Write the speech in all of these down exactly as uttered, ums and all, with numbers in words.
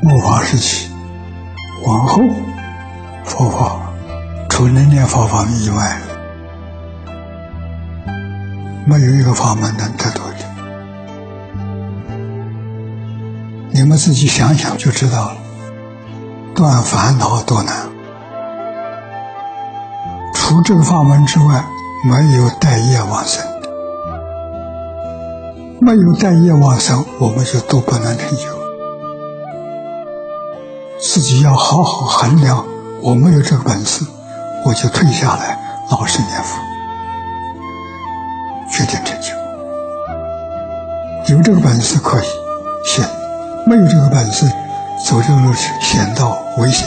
末法时期往后，佛法除了念佛法门以外，没有一个法门能得度的。你们自己想想就知道了，断烦恼多难。除这个法门之外，没有带业往生的，没有带业往生，我们就都不能成就。自己要好好衡量，我没有这个本事，我就退下来，老实念佛，决定成就。有这个本事可以行，没有这个本事，走这个路去险道危险，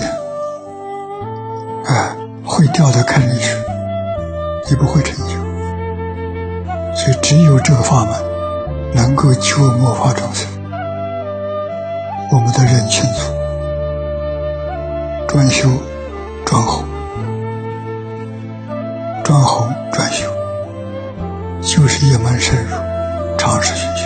哎，会掉到坑里去，你不会成就。所以只有这个法门能够救末法众生，我们得认清楚。专修专弘，专弘专修，就是一门深入，长时熏修。